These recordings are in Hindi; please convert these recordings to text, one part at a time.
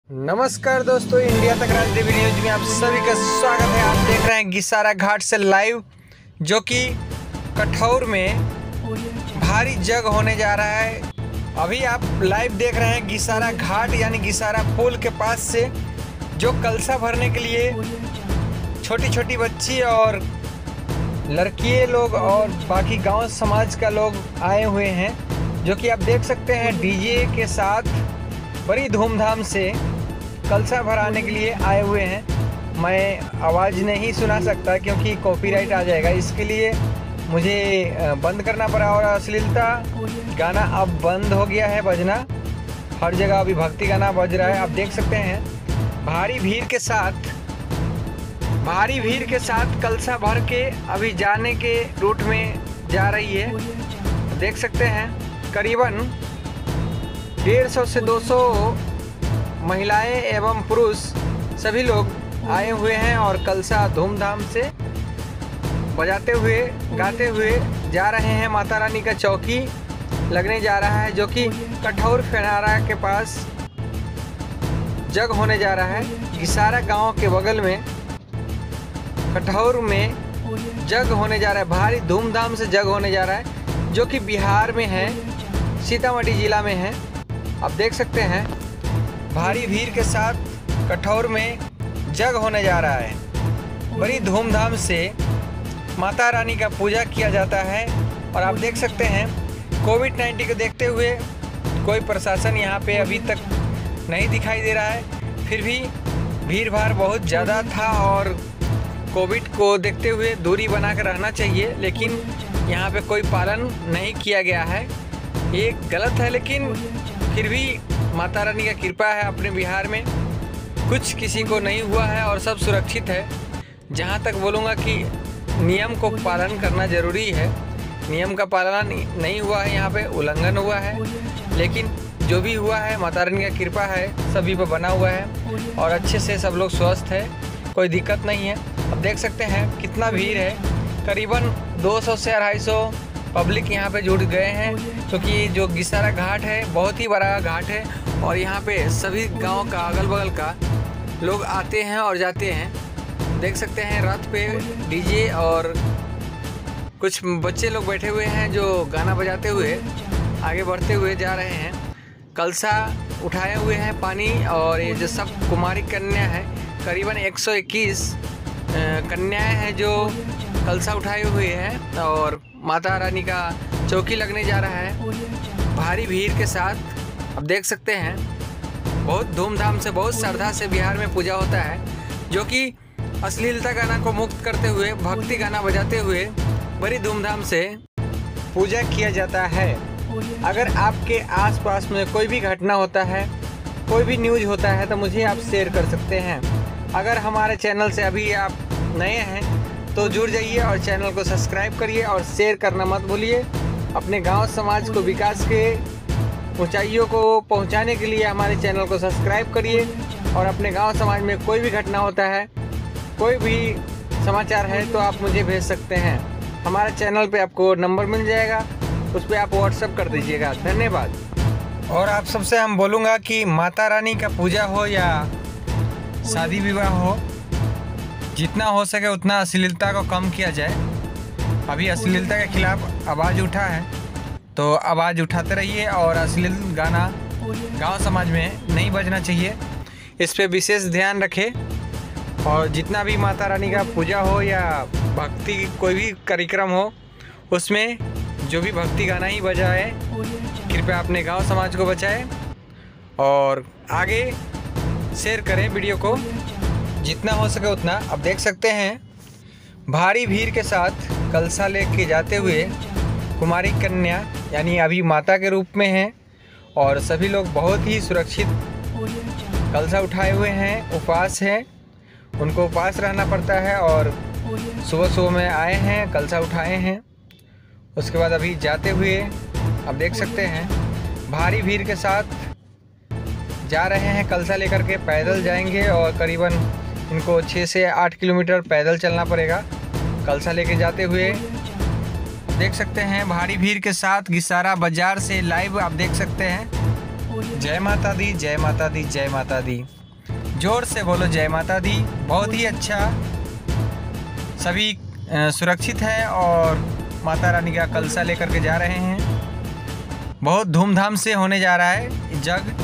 नमस्कार दोस्तों, इंडिया तक राजदेवी न्यूज में आप सभी का स्वागत है। आप देख रहे हैं गिसारा घाट से लाइव, जो कि कठौर में भारी जग होने जा रहा है। अभी आप लाइव देख रहे हैं गिसारा घाट यानी गिसारा पुल के पास से, जो कलसा भरने के लिए छोटी छोटी बच्ची और लड़कियां लोग और बाकी गांव समाज का लोग आए हुए हैं, जो कि आप देख सकते हैं डीजे के साथ बड़ी धूमधाम से कलसा भराने के लिए आए हुए हैं। मैं आवाज़ नहीं सुना सकता क्योंकि कॉपीराइट आ जाएगा, इसके लिए मुझे बंद करना पड़ा। और अश्लीलता गाना अब बंद हो गया है बजना, हर जगह अभी भक्ति गाना बज रहा है। आप देख सकते हैं भारी भीड़ के साथ कलसा भर के अभी जाने के रूट में जा रही है। देख सकते हैं करीबन 150 से 200 महिलाएं एवं पुरुष सभी लोग आए हुए हैं और कलसा धूमधाम से बजाते हुए गाते हुए जा रहे हैं। माता रानी का चौकी लगने जा रहा है, जो कि कठौर फेनारा के पास जग होने जा रहा है। गिसारा गांव के बगल में कठौर में जग होने जा रहा है, भारी धूमधाम से जग होने जा रहा है, जो कि बिहार में है, सीतामढ़ी जिला में है। आप देख सकते हैं भारी भीड़ के साथ कठौर में जग होने जा रहा है। बड़ी धूमधाम से माता रानी का पूजा किया जाता है। और आप देख सकते हैं कोविड-19 को देखते हुए कोई प्रशासन यहाँ पे अभी तक नहीं दिखाई दे रहा है, फिर भी भीड़ भाड़ बहुत ज़्यादा था और कोविड को देखते हुए दूरी बना कर रहना चाहिए, लेकिन यहाँ पे कोई पालन नहीं किया गया है। ये गलत है, लेकिन फिर भी माता रानी का कृपा है अपने बिहार में, कुछ किसी को नहीं हुआ है और सब सुरक्षित है। जहाँ तक बोलूँगा कि नियम को पालन करना ज़रूरी है। नियम का पालन नहीं हुआ है, यहाँ पे उल्लंघन हुआ है, लेकिन जो भी हुआ है माता रानी का कृपा है, सभी पर बना हुआ है और अच्छे से सब लोग स्वस्थ है, कोई दिक्कत नहीं है। अब देख सकते हैं कितना भीड़ है, करीबन 200 से 250 पब्लिक यहाँ पे जुट गए हैं, क्योंकि जो गिसारा घाट है बहुत ही बड़ा घाट है और यहाँ पे सभी गांव का अगल बगल का लोग आते हैं और जाते हैं। देख सकते हैं रथ पे डीजे और कुछ बच्चे लोग बैठे हुए हैं जो गाना बजाते हुए आगे बढ़ते हुए जा रहे हैं। कलसा उठाए हुए हैं पानी, और ये जो सब कुमारी कन्या है, करीबन 121 कन्याएँ हैं जो कलसा उठाए हुए हैं और माता रानी का चौकी लगने जा रहा है भारी भीड़ के साथ। अब देख सकते हैं बहुत धूमधाम से, बहुत श्रद्धा से बिहार में पूजा होता है, जो कि अश्लीलता गाना को मुक्त करते हुए भक्ति गाना बजाते हुए बड़ी धूमधाम से पूजा किया जाता है। अगर आपके आसपास में कोई भी घटना होता है, कोई भी न्यूज़ होता है, तो मुझे आप शेयर कर सकते हैं। अगर हमारे चैनल से अभी आप नए हैं तो जुड़ जाइए और चैनल को सब्सक्राइब करिए और शेयर करना मत भूलिए। अपने गांव समाज को विकास के ऊंचाइयों को पहुंचाने के लिए हमारे चैनल को सब्सक्राइब करिए। और अपने गांव समाज में कोई भी घटना होता है, कोई भी समाचार है, तो आप मुझे भेज सकते हैं। हमारे चैनल पे आपको नंबर मिल जाएगा, उस पर आप व्हाट्सएप कर दीजिएगा। धन्यवाद। और आप सबसे हम बोलूँगा कि माता रानी का पूजा हो या शादी विवाह हो, जितना हो सके उतना अश्लीलता को कम किया जाए। अभी अश्लीलता के खिलाफ आवाज़ उठा है, तो आवाज़ उठाते रहिए और अश्लील गाना गांव समाज में नहीं बजना चाहिए, इस पे विशेष ध्यान रखें। और जितना भी माता रानी का पूजा हो या भक्ति कोई भी कार्यक्रम हो, उसमें जो भी भक्ति गाना ही बजाए, कृपया अपने गांव समाज को बचाएं और आगे शेयर करें वीडियो को जितना हो सके उतना। अब देख सकते हैं भारी भीड़ के साथ कलसा लेके जाते हुए कुमारी कन्या यानी अभी माता के रूप में हैं, और सभी लोग बहुत ही सुरक्षित कलसा उठाए हुए हैं, उपवास हैं, उनको उपवास रहना पड़ता है। और सुबह में आए हैं, कलसा उठाए हैं, उसके बाद अभी जाते हुए अब देख सकते हैं भारी भीड़ के साथ जा रहे हैं। कलसा लेकर के पैदल जाएंगे और करीबन इनको 6 से 8 किलोमीटर पैदल चलना पड़ेगा कलसा लेके जाते हुए। देख सकते हैं भारी भीड़ के साथ गिसारा बाजार से लाइव आप देख सकते हैं जय माता दी, जय माता दी, जय माता दी। जोर से बोलो जय माता दी। बहुत ही अच्छा, सभी सुरक्षित है और माता रानी का कलसा लेकर के जा रहे हैं। बहुत धूमधाम से होने जा रहा है जग।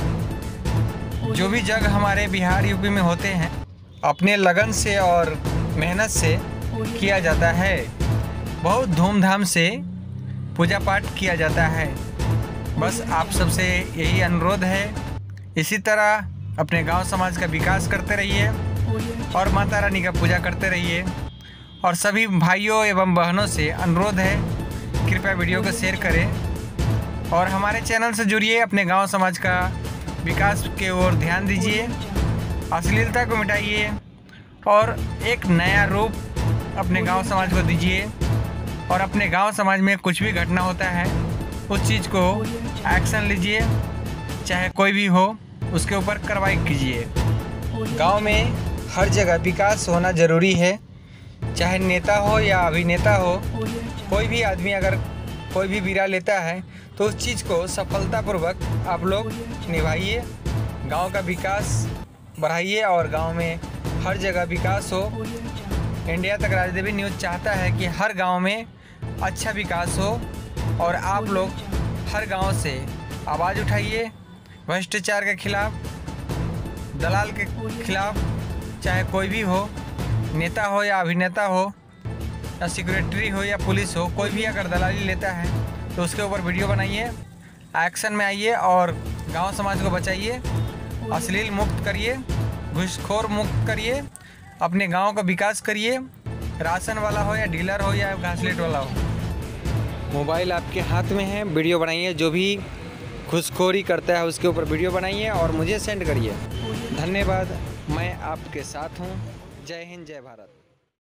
जो भी जग हमारे बिहार यूपी में होते हैं अपने लगन से और मेहनत से किया जाता है। बहुत धूमधाम से पूजा पाठ किया जाता है। बस आप सबसे यही अनुरोध है, इसी तरह अपने गांव समाज का विकास करते रहिए और माता रानी का पूजा करते रहिए। और सभी भाइयों एवं बहनों से अनुरोध है, कृपया वीडियो को शेयर करें और हमारे चैनल से जुड़िए। अपने गांव समाज का विकास के ओर ध्यान दीजिए, अश्लीलता को मिटाइए और एक नया रूप अपने गांव समाज को दीजिए। और अपने गांव समाज में कुछ भी घटना होता है उस चीज़ को एक्शन लीजिए, चाहे कोई भी हो उसके ऊपर कार्रवाई कीजिए। गांव में हर जगह विकास होना ज़रूरी है, चाहे नेता हो या अभिनेता हो। कोई भी आदमी अगर कोई भी बिरा लेता है तो उस चीज़ को सफलतापूर्वक आप लोग निभाइए, गांव का विकास बढ़ाइए और गांव में हर जगह विकास हो। इंडिया तक राजदेवी न्यूज़ चाहता है कि हर गांव में अच्छा विकास हो और आप लोग हर गांव से आवाज़ उठाइए भ्रष्टाचार के खिलाफ, दलाल के खिलाफ। चाहे कोई भी हो, नेता हो या अभिनेता हो या सिक्योरिटी हो या पुलिस हो, कोई भी अगर दलाली लेता है तो उसके ऊपर वीडियो बनाइए, एक्शन में आइए और गांव समाज को बचाइए। अश्लील मुक्त करिए, घूसखोर मुक्त करिए, अपने गांव का विकास करिए। राशन वाला हो या डीलर हो या घासलेट वाला हो, मोबाइल आपके हाथ में है, वीडियो बनाइए। जो भी घूसखोरी करता है उसके ऊपर वीडियो बनाइए और मुझे सेंड करिए। धन्यवाद, मैं आपके साथ हूँ। जय हिंद, जय भारत।